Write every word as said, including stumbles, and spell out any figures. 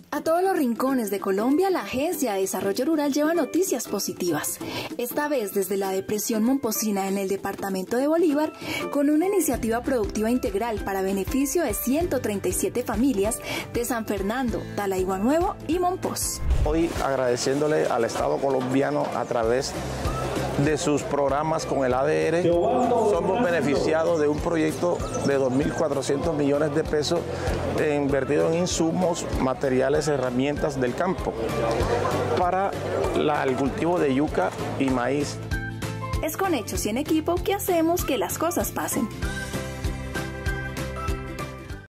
A todos los rincones de Colombia, la Agencia de Desarrollo Rural lleva noticias positivas. Esta vez desde la depresión momposina en el departamento de Bolívar, con una iniciativa productiva integral para beneficio de ciento treinta y siete familias de San Fernando, Talaigua Nuevo y Mompox. Hoy agradeciéndole al Estado colombiano a través de sus programas con el A D R, somos beneficiados de un proyecto de dos mil cuatrocientos millones de pesos invertido en insumos, materiales, herramientas del campo para la, el cultivo de yuca y maíz. Es con hechos y en equipo que hacemos que las cosas pasen.